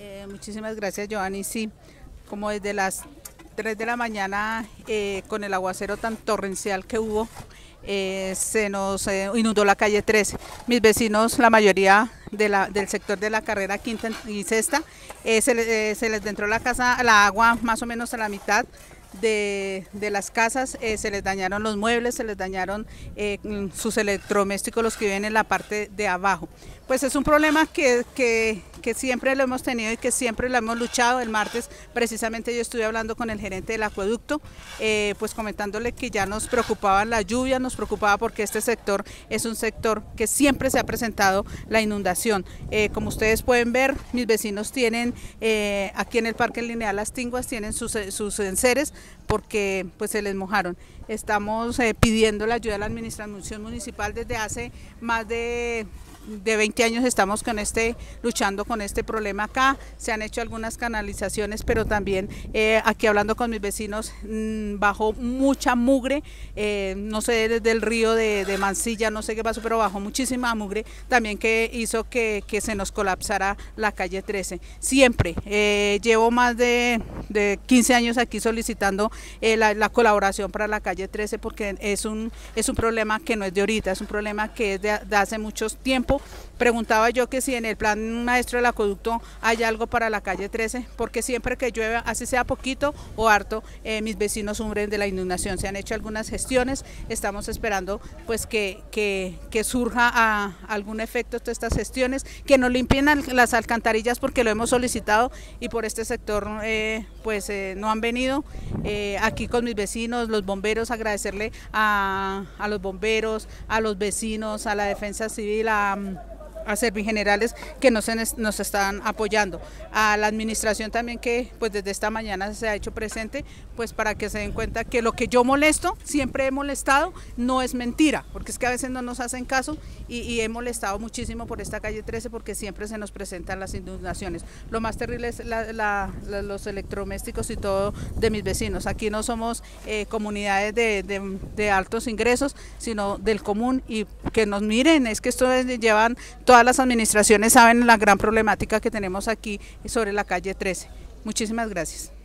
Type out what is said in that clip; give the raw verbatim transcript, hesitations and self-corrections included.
Eh, muchísimas gracias, Giovanni. Sí, como desde las tres de la mañana, eh, con el aguacero tan torrencial que hubo, eh, se nos eh, inundó la calle trece. Mis vecinos, la mayoría de la, del sector de la carrera quinta y sexta, eh, se, le, eh, se les entró la casa, la agua más o menos a la mitad de, de las casas, eh, se les dañaron los muebles, se les dañaron eh, sus electrodomésticos, los que viven en la parte de abajo. Pues es un problema que, que, que siempre lo hemos tenido y que siempre lo hemos luchado. El martes precisamente yo estuve hablando con el gerente del acueducto, eh, pues comentándole que ya nos preocupaba la lluvia, nos preocupaba porque este sector es un sector que siempre se ha presentado la inundación. Eh, como ustedes pueden ver, mis vecinos tienen eh, aquí en el Parque Lineal Las Tinguas, tienen sus, sus enseres porque pues se les mojaron. Estamos eh, pidiendo la ayuda de la administración municipal desde hace más de de veinte años. Estamos con este, luchando con este problema acá. Se han hecho algunas canalizaciones, pero también eh, aquí hablando con mis vecinos, mmm, bajó mucha mugre, eh, no sé, desde el río de, de Mansilla, no sé qué pasó, pero bajó muchísima mugre, también que hizo que, que se nos colapsara la calle trece. Siempre, eh, llevo más de, de quince años aquí solicitando eh, la, la colaboración para la calle trece, porque es un, es un problema que no es de ahorita, es un problema que es de, de hace muchos tiempos. Preguntaba yo que si en el plan maestro del acueducto hay algo para la calle trece, porque siempre que llueve, así sea poquito o harto, eh, mis vecinos sufren de la inundación. Se han hecho algunas gestiones, estamos esperando pues que, que, que surja a algún efecto todas estas gestiones, que nos limpien las alcantarillas porque lo hemos solicitado y por este sector eh, pues eh, no han venido. Eh, aquí con mis vecinos, los bomberos, agradecerle a, a los bomberos, a los vecinos, a la defensa civil, a a Servigenerales que nos, nos están apoyando, a la administración también que pues desde esta mañana se ha hecho presente, pues para que se den cuenta que lo que yo molesto, siempre he molestado, no es mentira, porque es que a veces no nos hacen caso y, y he molestado muchísimo por esta calle trece porque siempre se nos presentan las inundaciones. Lo más terrible es la, la, la, los electrodomésticos y todo de mis vecinos. Aquí no somos eh, comunidades de, de, de altos ingresos, sino del común, y que nos miren, es que esto es, llevan todas las administraciones saben la gran problemática que tenemos aquí sobre la calle trece. Muchísimas gracias.